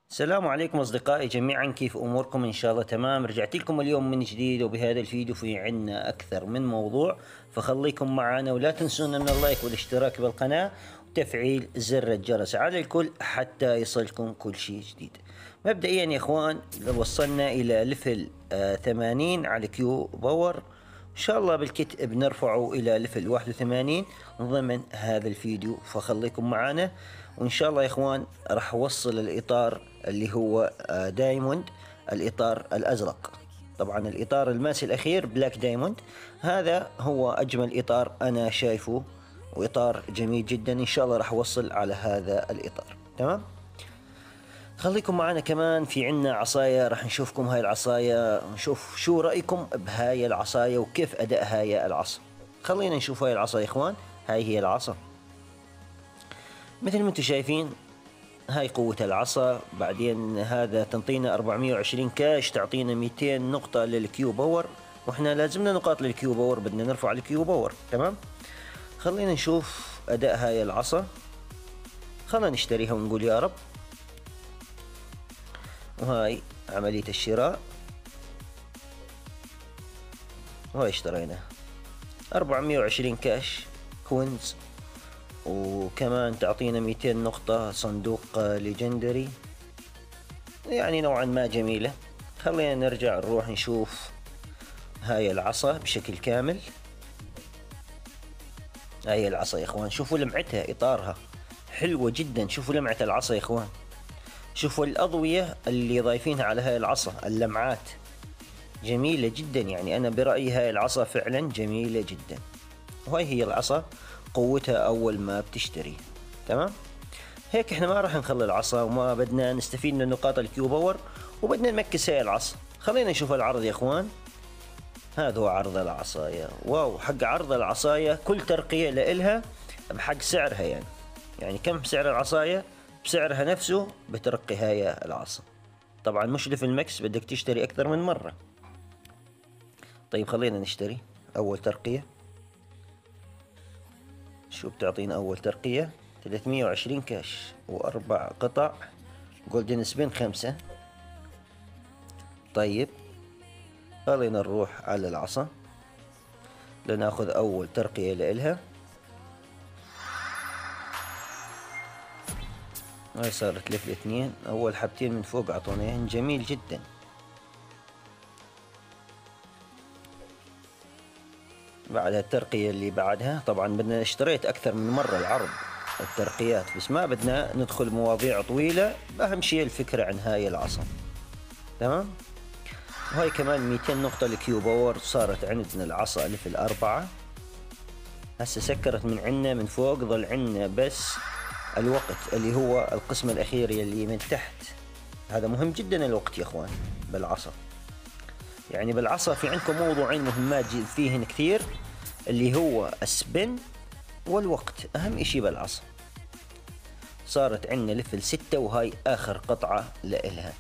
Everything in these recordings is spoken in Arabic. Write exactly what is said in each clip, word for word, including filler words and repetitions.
السلام عليكم أصدقائي جميعا، كيف أموركم؟ إن شاء الله تمام. رجعت لكم اليوم من جديد، وبهذا الفيديو في عنا أكثر من موضوع، فخليكم معنا ولا تنسونا من اللايك والاشتراك بالقناة وتفعيل زر الجرس على الكل حتى يصلكم كل شيء جديد. مبدئيا يا إخوان، لو وصلنا إلى ليفل آه ثمانين على كيو باور، إن شاء الله بالكت بنرفعه إلى ليفل واحد وثمانين ضمن هذا الفيديو، فخليكم معنا. وإن شاء الله يا إخوان راح أوصل الإطار اللي هو دايموند، الإطار الأزرق. طبعا الإطار الماسي الأخير بلاك دايموند، هذا هو أجمل إطار أنا شايفه، وإطار جميل جدا. إن شاء الله راح أوصل على هذا الإطار. تمام، خليكم معنا. كمان في عنا عصاية، راح نشوفكم هاي العصاية، نشوف شو رأيكم بهاي العصاية وكيف أداء هاي العصا. خلينا نشوف هاي العصا يا إخوان. هاي هي العصا مثل ما انتم شايفين، هاي قوة العصا. بعدين هذا تنطينا أربعمية وعشرين كاش، تعطينا مئتين نقطة للكيو باور، واحنا لازمنا نقاط للكيو باور، بدنا نرفع الكيو باور. تمام، خلينا نشوف أداء هاي العصا. خلينا نشتريها ونقول يا رب. وهاي عملية الشراء، وهاي اشتريناها أربعمية وعشرين كاش كوينز، وكمان تعطينا مئتين نقطة صندوق ليجندري، يعني نوعا ما جميلة. خلينا نرجع نروح نشوف هاي العصا بشكل كامل. هاي العصا يا اخوان، شوفوا لمعتها، اطارها حلوة جدا. شوفوا لمعة العصا يا اخوان، شوفوا الأضوية اللي ضايفينها على هاي العصا، اللمعات جميلة جدا. يعني أنا برأيي هاي العصا فعلا جميلة جدا. وهاي هي العصا قوتها أول ما بتشتري. تمام، هيك احنا ما راح نخلي العصا، وما بدنا نستفيد من نقاط الكيو باور، وبدنا نمكس هاي العصا. خلينا نشوف العرض يا اخوان. هذا هو عرض العصاية. واو، حق عرض العصاية كل ترقية لإلها بحق سعرها. يعني يعني كم سعر العصاية؟ بسعرها نفسه بترقي هاي العصا. طبعا مش في المكس، بدك تشتري أكثر من مرة. طيب خلينا نشتري أول ترقية. شو بتعطينا أول ترقية؟ ثلاثمية وعشرين كاش وأربع قطع جولدن سبين خمسة. طيب خلينا نروح على العصا لناخذ أول ترقية لإلها. هاي صارت ليفل اثنين، أول حبتين من فوق عطونيهن جميل جدا. بعدها الترقية اللي بعدها، طبعا بدنا اشتريت أكثر من مرة العرض الترقيات، بس ما بدنا ندخل مواضيع طويلة. أهم شيء الفكرة عن هاي العصا. تمام، وهاي كمان مئتين نقطة لكيو باور. صارت عندنا العصا ليفل أربعة. هسه سكرت من عنا من فوق، ظل عنا بس الوقت اللي هو القسم الأخير اللي من تحت. هذا مهم جدا الوقت يا اخوان بالعصا. يعني بالعصا في عندكم موضوعين مهمات فيهن كثير، اللي هو السبن والوقت، أهم إشي بالعصا. صارت عندنا ليفل ستة، وهاي آخر قطعة لإلها.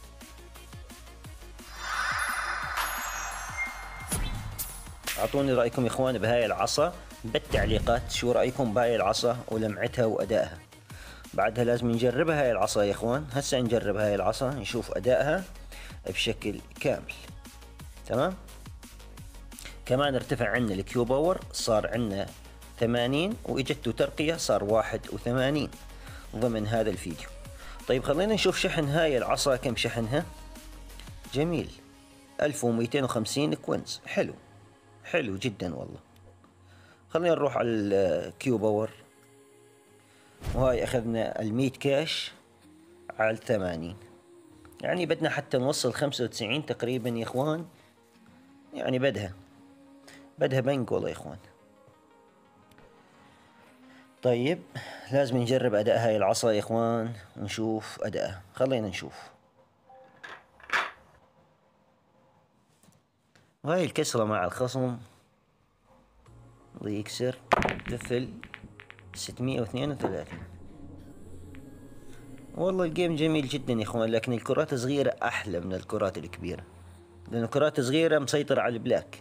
أعطوني رأيكم يا إخوان بهاي العصا بالتعليقات. شو رأيكم بهاي العصا ولمعتها وأدائها؟ بعدها لازم نجربها هاي العصا يا إخوان. هسا نجرب هاي العصا نشوف أدائها بشكل كامل. تمام، كمان ارتفع عنا الكيو باور، صار عنا ثمانين، واجته ترقية صار واحد وثمانين ضمن هذا الفيديو. طيب خلينا نشوف شحن هاي العصا، كم شحنها؟ جميل، ألف ومئتين وخمسين كوينز. حلو حلو جدا والله. خلينا نروح على الكيو باور، وهاي اخذنا المية كاش على الثمانين. يعني بدنا حتى نوصل خمسة وتسعين تقريبا يا اخوان. يعني بدها بدها بنك والله يا اخوان. طيب لازم نجرب اداء هاي العصا يا اخوان ونشوف ادائها. خلينا نشوف. وهاي الكسرة مع الخصم يكسر ليفل ستمية واثنين وثلاثين. والله الجيم جميل جدا يا اخوان، لكن الكرات صغيرة احلى من الكرات الكبيرة، لان الكرات صغيرة مسيطرة على البلاك.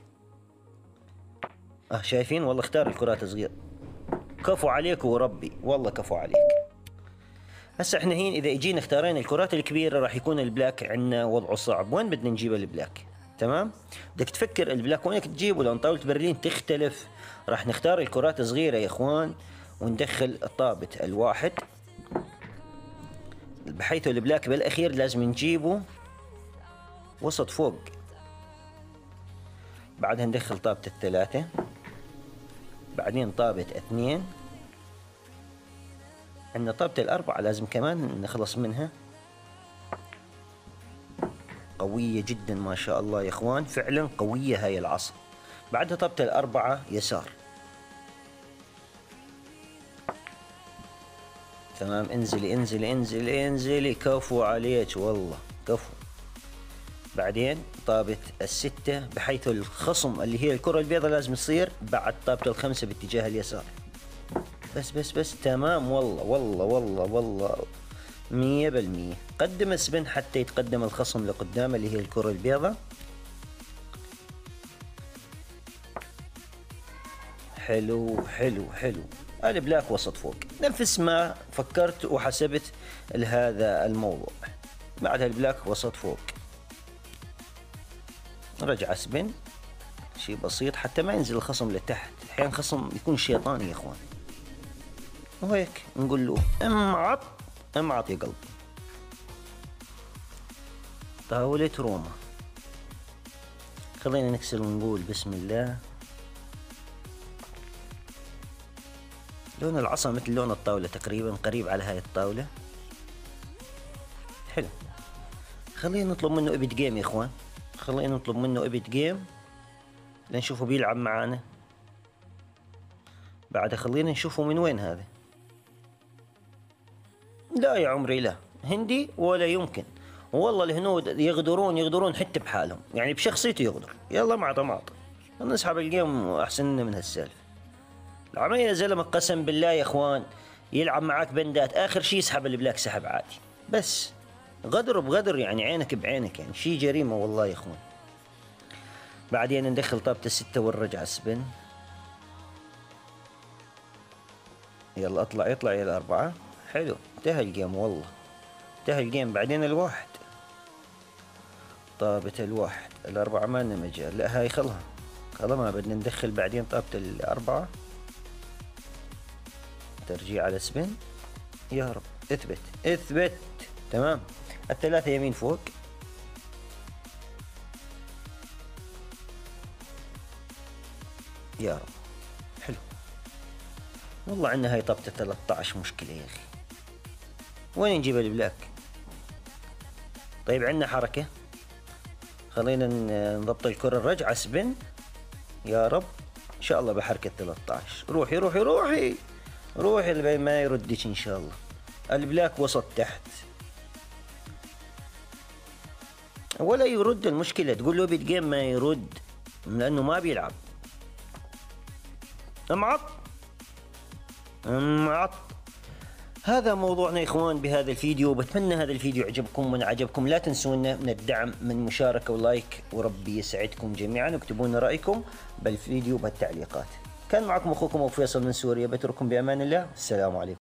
اه شايفين، والله اختار الكرات صغيرة. كفو عليك وربي، والله كفو عليك. هسه احنا هين اذا اجينا اختارينا الكرات الكبيره راح يكون البلاك عندنا وضعه صعب. وين بدنا نجيب البلاك؟ تمام، بدك تفكر البلاك وينك تجيبه، لان طاوله برلين تختلف. راح نختار الكرات الصغيره يا اخوان وندخل طابه الواحد، بحيث البلاك بالاخير لازم نجيبه وسط فوق. بعدها ندخل طابه الثلاثه، بعدين طابه اثنين، عندنا طابة الأربعة لازم كمان نخلص منها، قوية جدا ما شاء الله يا إخوان، فعلا قوية هاي العصا. بعدها طابة الأربعة يسار، تمام. انزلي انزلي انزلي انزلي، كفو عليك والله كفو. بعدين طابة الستة، بحيث الخصم اللي هي الكرة البيضاء لازم تصير بعد طابة الخمسة باتجاه اليسار. بس بس بس تمام والله والله والله والله مية بالمية. قدم السبن حتى يتقدم الخصم لقدام اللي هي الكرة البيضاء. حلو حلو حلو. البلاك وسط فوق، نفس ما فكرت وحسبت لهذا الموضوع. بعدها البلاك وسط فوق، رجع سبن شيء بسيط حتى ما ينزل الخصم لتحت. احيانا الخصم يكون شيطاني يا اخوان، وهيك نقول له امعط امعط يا قلبي. طاولة روما، خلينا نكسر ونقول بسم الله. لون العصا مثل لون الطاولة تقريبا، قريب على هاي الطاولة. حلو، خلينا نطلب منه ابيت جيم يا اخوان، خلينا نطلب منه ابيت جيم لنشوفه بيلعب معانا. بعدها خلينا نشوفه من وين هذا. لا يا عمري لا، هندي ولا يمكن. والله الهنود يغدرون يغدرون حتى بحالهم، يعني بشخصيته يغدر. يلا معطى معطى، نسحب الجيم احسن لنا من هالسالفه. العمية يا زلمه قسم بالله يا اخوان يلعب معاك بندات، اخر شيء يسحب البلاك سحب عادي. بس غدر بغدر، يعني عينك بعينك، يعني شيء جريمه والله يا اخوان. بعدين ندخل طابة الستة ونرجع السبن. يلا اطلع اطلع يا الأربعة. حلو، انتهى الجيم والله انتهى الجيم. بعدين الواحد، طابة الواحد الأربعة ما لنا مجال، لا هاي خلها خلها ما بدنا ندخل. بعدين طابة الأربعة، ترجيع على سبن. يا رب اثبت اثبت، تمام. الثلاثة يمين فوق، يا رب حلو. والله عندنا هاي طابة ثلاثة عشر مشكلة يا أخي، وين نجيب البلاك؟ طيب عندنا حركة، خلينا نضبط الكرة الرجعة سبن. يا رب إن شاء الله بحركة ثلاثة عشر. روحي روحي روحي روحي اللي ما يردش إن شاء الله. البلاك وسط تحت ولا يرد، المشكلة تقول له بيت جيم ما يرد لأنه ما بيلعب. امعط امعط. هذا موضوعنا يا اخوان بهذا الفيديو. بتمنى هذا الفيديو عجبكم، من عجبكم لا تنسونا من الدعم من مشاركة ولايك، وربي يسعدكم جميعا. واكتبوا لنا رأيكم بالفيديو بالتعليقات. كان معكم اخوكم ابو فيصل من سوريا، بترككم بامان الله، السلام عليكم.